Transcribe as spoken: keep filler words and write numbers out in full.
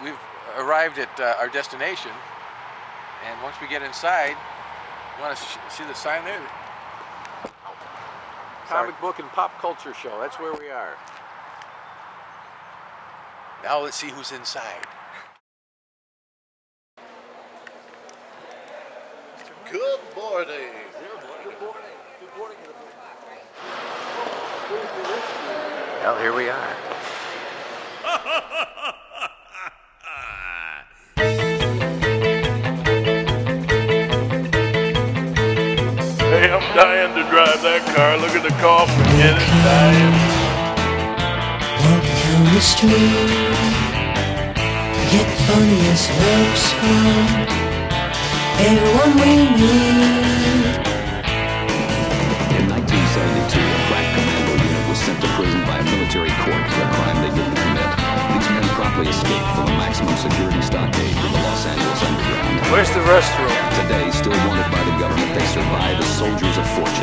we've arrived at uh, our destination, and once we get inside, you want to see the sign there? Comic book and pop culture show. That's where we are. Now let's see who's inside. Good morning. Good morning. Good morning. Well, here we are. Hey, I'm dying to drive that car. Look at the coffin in it, dying. Walking down the street, get the funniest looks from everyone we meet. In nineteen seventy-two, a crack commando unit was sent to prison by a military court for a crime they didn't commit. These men promptly escaped from the maximum security stockade in the Los Angeles underground. Where's the restroom? Today, still wanted by the government, they survived as soldiers of fortune.